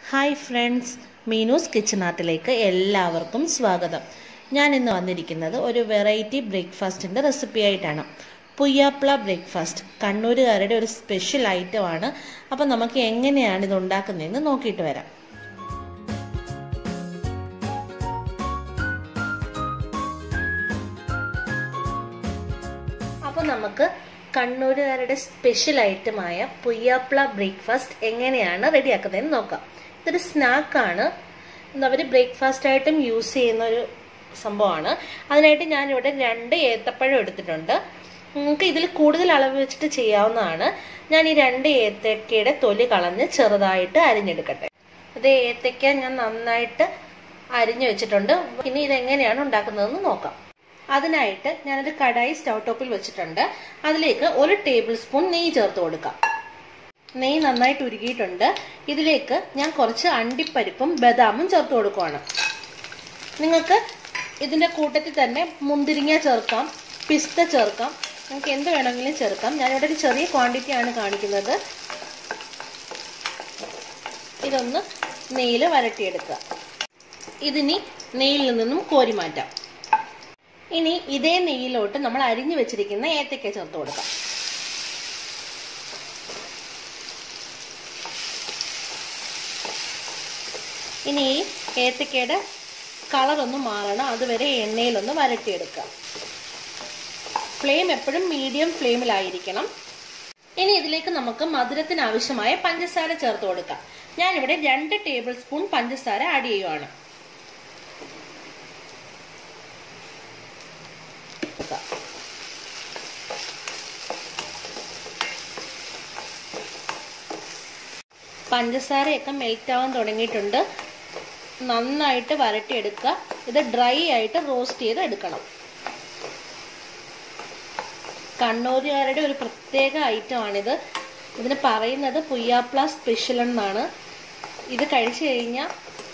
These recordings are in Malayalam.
ഹായ് ഫ്രണ്ട്സ്, മീനൂസ് കിച്ചൺ ആർട്ടിലേക്ക് എല്ലാവർക്കും സ്വാഗതം. ഞാൻ ഇന്ന് വന്നിരിക്കുന്നത് ഒരു വെറൈറ്റി ബ്രേക്ക്ഫാസ്റ്റിൻ്റെ റെസിപ്പി ആയിട്ടാണ്. പുയ്യാപ്ല ബ്രേക്ക്ഫാസ്റ്റ് കണ്ണൂരുകാരുടെ ഒരു സ്പെഷ്യൽ ഐറ്റമാണ്. അപ്പം നമുക്ക് എങ്ങനെയാണ് ഇത് ഉണ്ടാക്കുന്നതെന്ന് നോക്കിയിട്ട് വരാം. അപ്പോൾ നമുക്ക് കണ്ണൂരുകാരുടെ സ്പെഷ്യൽ ഐറ്റമായ പുയ്യാപ്ല ബ്രേക്ക്ഫാസ്റ്റ് എങ്ങനെയാണ് റെഡിയാക്കുന്നതെന്ന് നോക്കാം. ഇതൊരു സ്നാക്കാണ്, അവർ ബ്രേക്ക്ഫാസ്റ്റ് ആയിട്ടും യൂസ് ചെയ്യുന്ന ഒരു സംഭവമാണ്. അതിനായിട്ട് ഞാനിവിടെ 2 ഏത്തപ്പഴം എടുത്തിട്ടുണ്ട്. നിങ്ങൾക്ക് ഇതിൽ കൂടുതൽ അളവ് വെച്ചിട്ട് ചെയ്യാവുന്നതാണ്. ഞാൻ ഈ 2 ഏത്തക്കയുടെ തൊലി കളഞ്ഞ് ചെറുതായിട്ട് അരിഞ്ഞെടുക്കട്ടെ. അത് ഏത്തക്ക ഞാൻ നന്നായിട്ട് അരിഞ്ഞു വെച്ചിട്ടുണ്ട്. ഇനി ഇതെങ്ങനെയാണ് ഉണ്ടാക്കുന്നതെന്ന് നോക്കാം. അതിനായിട്ട് ഞാനൊരു കടായി സ്റ്റൗ ടോപ്പിൽ വെച്ചിട്ടുണ്ട്. അതിലേക്ക് 1 ടേബിൾ സ്പൂൺ നെയ്യ് ചേർത്ത് കൊടുക്കാം. നെയ്യ് നന്നായിട്ട് ഉരുകിയിട്ടുണ്ട്. ഇതിലേക്ക് ഞാൻ കുറച്ച് അണ്ടിപ്പരിപ്പും ബദാമും ചേർത്ത് കൊടുക്കുവാണ്. നിങ്ങൾക്ക് ഇതിൻ്റെ കൂട്ടത്തിൽ തന്നെ മുന്തിരിങ്ങ ചേർക്കാം, പിസ്ത ചേർക്കാം, നിങ്ങൾക്ക് എന്ത് വേണമെങ്കിലും ചേർക്കാം. ഞാനിവിടെ ഒരു ചെറിയ ക്വാണ്ടിറ്റിയാണ് കാണിക്കുന്നത്. ഇതൊന്ന് നെയ്യിൽ വരട്ടിയെടുക്കുക. ഇതിനി നെയ്യിൽ നിന്നും കോരി മാറ്റാം. ഇനി ഇതേ നെയ്യിലോട്ട് നമ്മൾ അരിഞ്ഞു വെച്ചിരിക്കുന്ന ഏത്തക്ക ചേർത്ത് കൊടുക്കാം. ഇനി ഈ ഏത്തക്കയുടെ കളറൊന്ന് മാറണം, അതുവരെ എണ്ണയിലൊന്ന് വരട്ടിയെടുക്കുക. ഫ്ലെയിം എപ്പോഴും മീഡിയം ഫ്ലെയിമിലായിരിക്കണം. ഇനി ഇതിലേക്ക് നമുക്ക് മധുരത്തിന് ആവശ്യമായ പഞ്ചസാര ചേർത്ത് കൊടുക്കാം. ഞാനിവിടെ 2 ടേബിൾ സ്പൂൺ പഞ്ചസാര ആഡ് ചെയ്യുവാണ്. പഞ്ചസാരയൊക്കെ മെൽറ്റ് ആവാൻ തുടങ്ങിയിട്ടുണ്ട്. നന്നായിട്ട് വരട്ടിയെടുക്കുക. ഇത് ഡ്രൈ ആയിട്ട് റോസ്റ്റ് ചെയ്ത് എടുക്കണം. കണ്ണൂരുകാരുടെ ഒരു പ്രത്യേക ഐറ്റമാണിത്. ഇതിന് പറയുന്നത് പുയ്യാപ്ല സ്പെഷ്യൽ എന്നാണ്. ഇത് കഴിച്ചു കഴിഞ്ഞാൽ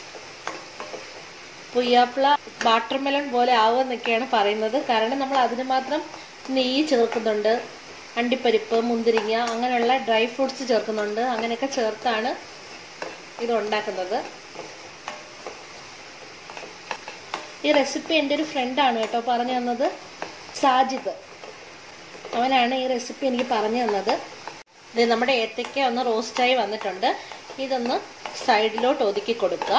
പുയ്യാപ്ല വാട്ടർമെലൺ പോലെ ആവുമെന്നൊക്കെയാണ് പറയുന്നത്. കാരണം നമ്മൾ അതിന് മാത്രം നെയ്യ് ചേർക്കുന്നുണ്ട്, അണ്ടിപ്പരിപ്പ്, മുന്തിരിങ്ങ, അങ്ങനെയുള്ള ഡ്രൈ ഫ്രൂട്ട്സ് ചേർക്കുന്നുണ്ട്. അങ്ങനെയൊക്കെ ചേർത്താണ് ഇത് ഉണ്ടാക്കുന്നത്. ഈ റെസിപ്പി എൻ്റെ ഒരു ഫ്രണ്ടാണ് കേട്ടോ പറഞ്ഞു തന്നത്, സാജിദ്. അവനാണ് ഈ റെസിപ്പി എനിക്ക് പറഞ്ഞു തന്നത്. ഇത് നമ്മുടെ ഏത്തക്ക ഒന്ന് റോസ്റ്റായി വന്നിട്ടുണ്ട്. ഇതൊന്ന് സൈഡിലോട്ട് ഒതുക്കി കൊടുക്കുക.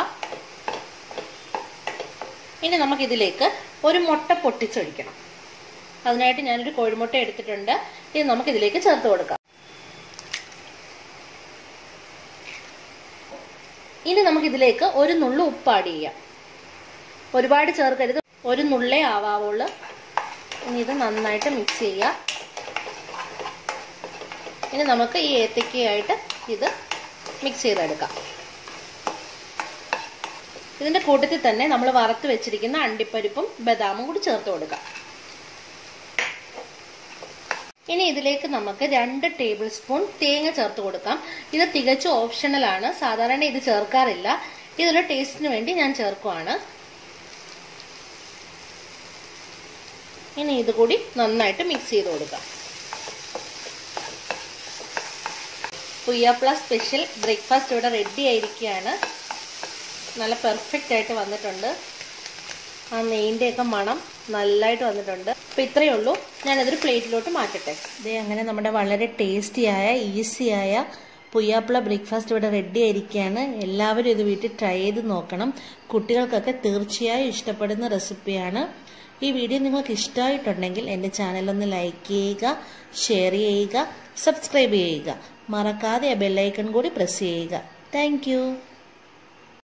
ഇനി നമുക്കിതിലേക്ക് ഒരു മുട്ട പൊട്ടിച്ചൊഴിക്കണം. അതിനായിട്ട് ഞാനൊരു കോഴിമുട്ട എടുത്തിട്ടുണ്ട്. ഇത് നമുക്കിതിലേക്ക് ചേർത്ത് കൊടുക്കാം. ഇനി നമുക്കിതിലേക്ക് ഒരു നുള്ളു ഉപ്പ് ആഡ് ചെയ്യാം. ഒരുപാട് ചേർക്കരുത്, ഒരു നുള്ളേ ആവാവുള്ളൂ. ഇനി ഇത് നന്നായിട്ട് മിക്സ് ചെയ്യുക. ഇനി നമുക്ക് ഈ ഏത്തക്കയായിട്ട് ഇത് മിക്സ് ചെയ്തെടുക്കാം. ഇതിന്റെ കൂട്ടത്തിൽ തന്നെ നമ്മൾ വറുത്ത് വെച്ചിരിക്കുന്ന അണ്ടിപ്പരിപ്പും ബദാമും കൂടി ചേർത്ത് കൊടുക്കാം. ഇനി ഇതിലേക്ക് നമുക്ക് 2 ടേബിൾ സ്പൂൺ തേങ്ങ ചേർത്ത് കൊടുക്കാം. ഇത് തികച്ചും ഓപ്ഷണലാണ്, സാധാരണ ഇത് ചേർക്കാറില്ല. ഇതൊരു ടേസ്റ്റിന് വേണ്ടി ഞാൻ ചേർക്കുവാണ്. ഇനി ഇത് കൂടി നന്നായിട്ട് മിക്സ് ചെയ്ത് കൊടുക്കാം. പുയ്യാപ്ല സ്പെഷ്യൽ ബ്രേക്ക്ഫാസ്റ്റ് ഇവിടെ റെഡി ആയിരിക്കുകയാണ്. നല്ല പെർഫെക്റ്റ് ആയിട്ട് വന്നിട്ടുണ്ട്. ആ നെയ്യിൻ്റെയൊക്കെ മണം നല്ലതായിട്ട് വന്നിട്ടുണ്ട്. അപ്പോൾ ഇത്രയേ ഉള്ളൂ. ഞാനതൊരു പ്ലേറ്റിലോട്ട് മാറ്റട്ടെ. ഇതേ അങ്ങനെ നമ്മുടെ വളരെ ടേസ്റ്റിയായ ഈസിയായ പുയ്യാപ്ല ബ്രേക്ക്ഫാസ്റ്റ് ഇവിടെ റെഡി ആയിരിക്കുകയാണ്. എല്ലാവരും ഇത് വീട്ടിൽ ട്രൈ ചെയ്ത് നോക്കണം. കുട്ടികൾക്കൊക്കെ തീർച്ചയായും ഇഷ്ടപ്പെടുന്ന റെസിപ്പിയാണ്. ഈ വീഡിയോ നിങ്ങൾക്ക് ഇഷ്ടമായിട്ടുണ്ടെങ്കിൽ എൻ്റെ ചാനലൊന്ന് ലൈക്ക് ചെയ്യുക, ഷെയർ ചെയ്യുക, സബ്സ്ക്രൈബ് ചെയ്യുക. മറക്കാതെ ആ ബെല്ലൈക്കൺ കൂടി പ്രസ് ചെയ്യുക. താങ്ക്